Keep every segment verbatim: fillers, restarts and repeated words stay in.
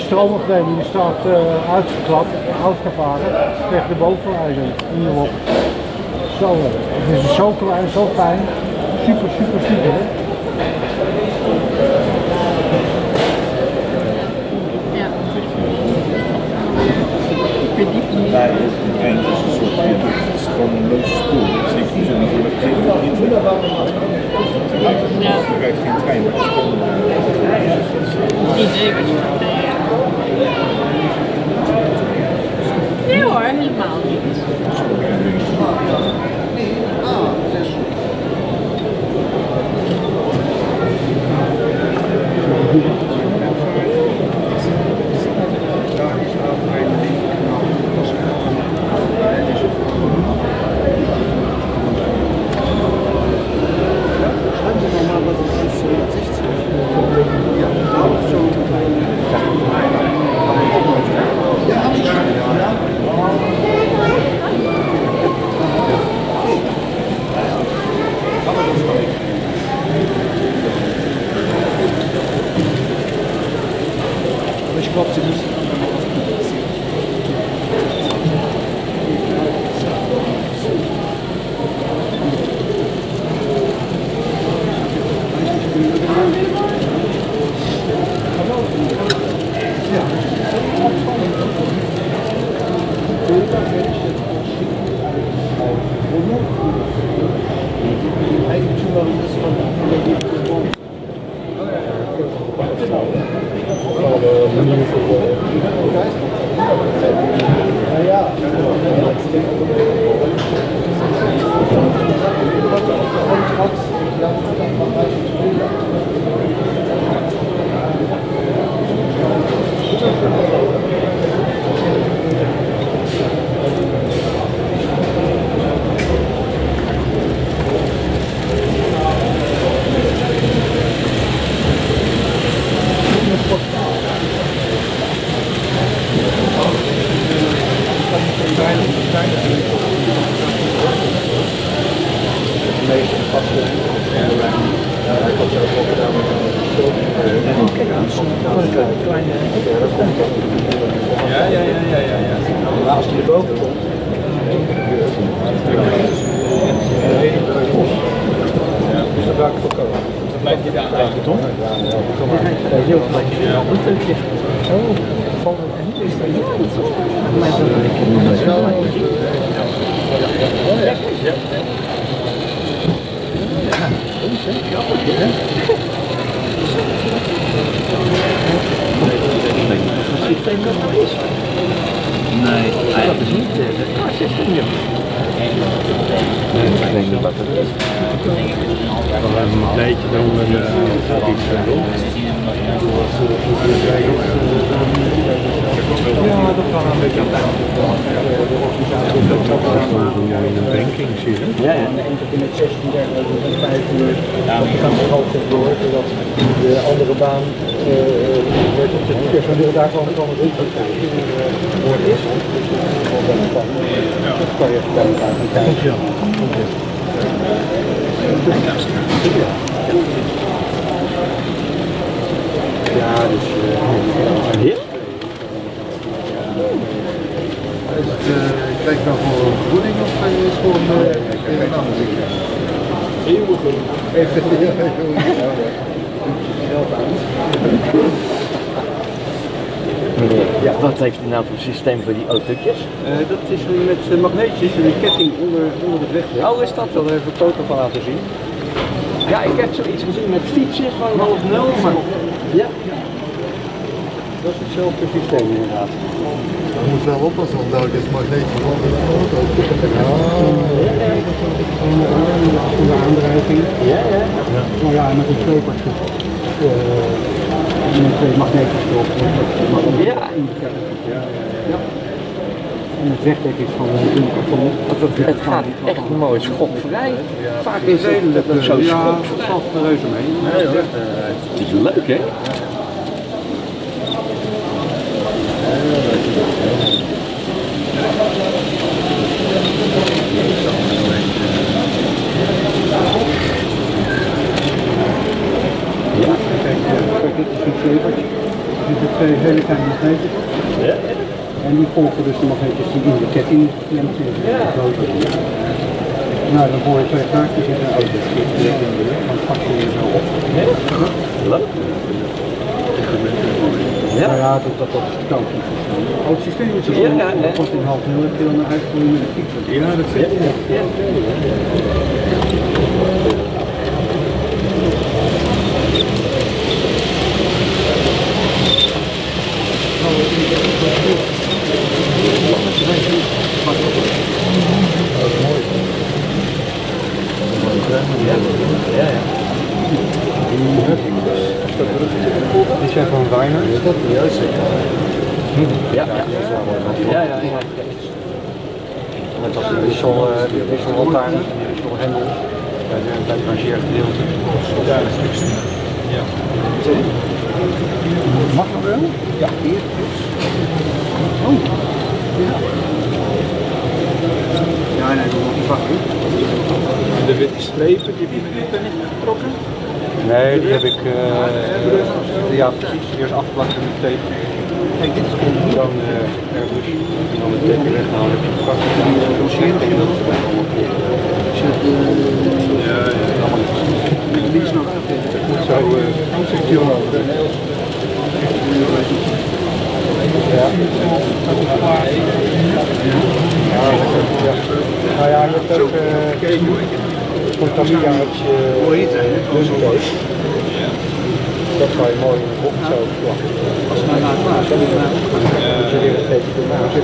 stroomafdeling die staat uh, uitgeklapt, uitgevaren tegen de bovenlijzen in de wok. Zo, het is zo klein, zo fijn. Super, super, super. Hè? Ja. Ik weet niet. Nee, het eind is een soort viaduct. Het is gewoon een loze spoor. Het is niks bijzonders. Je hebt geen verdriet. Ja. Er rijdt geen trein. Het is gewoon Niet idee wat je gaat zeggen. Nee hoor, helemaal niet. Ich glaube, sie müssen Ja, ja, ja, ja, ja, ja. Maar als die erboven komt, dus dan raak ik voor komen. Dat blijft je daar aan, toch? Ja, heel gelijk. Ja, een stukje. Oh, valt het niet eens bij jou? Maar dat is wel ja. Ja. Nee, eigenlijk niet. Het kast is er niet. Ik denk dat dat het is. We hebben een beetje eronder iets doen. Ja, dat kan een beetje aan het einde. Dat doen jij in een banking zitten. Ja, ja. In het zestien en vijf uur. Je kan er altijd door, zodat de andere baan wordt op de personeel daarvan kan het ook kijken hoe het is. Dat kan je even bij elkaar kijken. Ja, dus uh, hier? Is het, uh, kijk nou voor een vergoeding of ga je het gewoon uh, een ander ding? heel goed. Even Ja, wat heeft hij nou voor systeem voor die autootjes? Uh, dat is met uh, magneetjes en een ketting onder, onder het wegdek. Oh, is dat? Ik zal er even een foto van laten zien. Ja, ik heb zoiets gezien met fietsjes van half nul, maar... Ja. Dat is hetzelfde systeem inderdaad. Je moet wel oppassen, want daar is magneetje van de auto. De aandrijving. Ja, ja. Nou ja, met een slepertje. Met twee magneetjes erop. Ja. Ja. En het wegdek is van de karton. Het gaat echt mooi schokvrij. Vaak is redelijk het zo ja, schokvrij. het valt er reuze mee. Het is leuk, hè? Ja, kijk, kijk, dit is een slepertje. zitten twee hele kleine magneetjes op. Ja? En die volgen dus de magneetjes die in de ketting geklemd zitten. Ja. Nou, dan hoor je twee gaatjes in een auto. Dan pak je er zo op. Leuk. Ja. Nou ja, dat dat, dat is koud. Oh, het systeem is zo. Ja, ja, ja. Dat wordt in half nul en dan naar uitvoeren met de fietsen. Ja, dat zit. Ja, ja. Ja, ja. Die zijn van Weiner. Is dat juist? Ja, ja. Ja, ja, ja. Net als de wissel, uh, de wissellantaarns en de wisselhendels bij de, bij het rangeergedeelte. Ja, dat is niks. Ja. Mag dat wel? Ja, hier. Oh. Ja. Ja, nee, dat wordt niet wachten. De witte strepen, die heb je met niet getrokken? Nee, die heb ik, uh, ja precies, eerst afplakken met tape. Kijk, dit is goed. Dan uh, Airbus, en dan het tape weghalen, heb je het vast. En dan doseren en dat is allemaal goed. Ja, ja. Links nog. Zo, uh, Ja. Nou ja, je hebt ook zo'n Tamiya met je dunnekoos. Dat kan je mooi in de bocht zo plakken. Als het nou klaar is, dan moet je weer een beetje ernaast.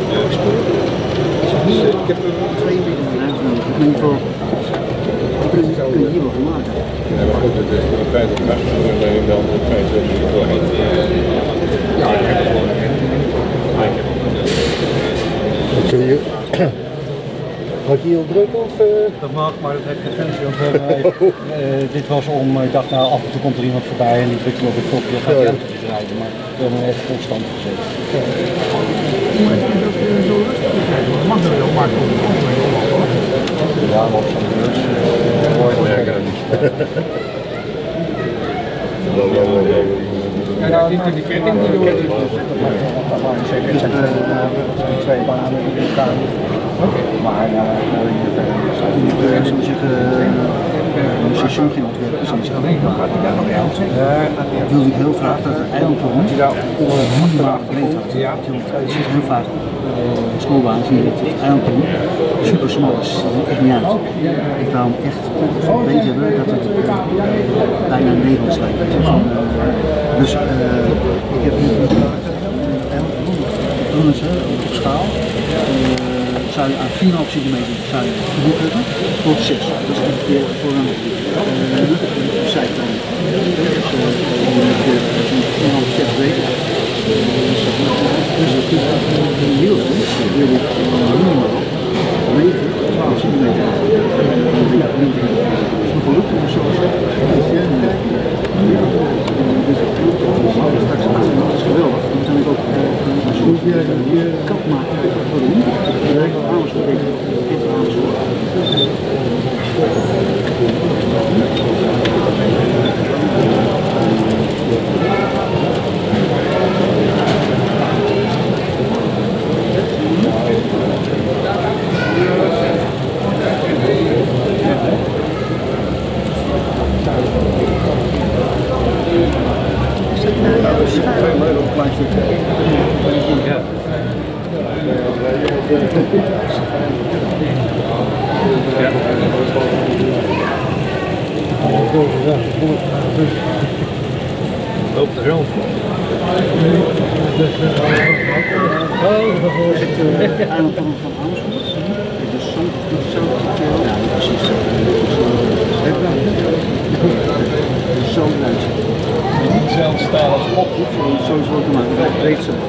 ik heb er twee millimeter nodig. Ik weet voor. Dat kun je hier wel van maken. Ja, maar goed, het is in feite een acht en dan de feit dat je er doorheen. Ja, ik heb het wel. Maar ik heb het wel. Mag ik hier op drukken of? Uh... Dat mag, maar dat heeft geen functie. Want, uh, uh, dit was om, ik dacht nou af en toe komt er iemand voorbij en die drukt op het knopje, dan gaat die auto dus rijden. Maar we hebben hem echt constant gezet. Maar je kunt ook zo rustig kijken, dat mag wel, maar het komt ook wel hoor. Ja, maar op zo'n beurs hoor je dat werken niet. Ja, nou, niet in die ketting die door. Zeker, het zijn twee banen in elkaar. Maar ja, toen ik uh, zo zeggen, uh, een station ging ontwerpen, dus dan gaat hij daar nog uit. Wilde ik heel graag dat het eiland rond minimaal breed had. Je ziet heel vaak uh, schoolbanen die het eiland rond super smal is, dat ziet echt niet uit. Ik wou hem echt breed hebben dat het uh, bijna Nederlands lijkt. Dus uh, ik heb nu een eiland rond, doen ze op schaal. Zou je aan vier komma vijf centimeter zou je genoeg hebben, tot zes. Dat is ongeveer voor een uh, zijkant. Dus ongeveer vier komma vijf, zes weken. Dus dat is een heel goed. Wil ik minimaal negen, twaalf centimeter. Dat is nog gelukt om zo te zeggen. Dat is geweldig. Dan kan ik ook een schroefje kap maken voor de hoek. Loopt er rond. Eiland van Amersfoort. Dus zo, zo, ja, precies. Zo luisteren. Niet zelfs staan als op. Sowieso te maken, breed zo.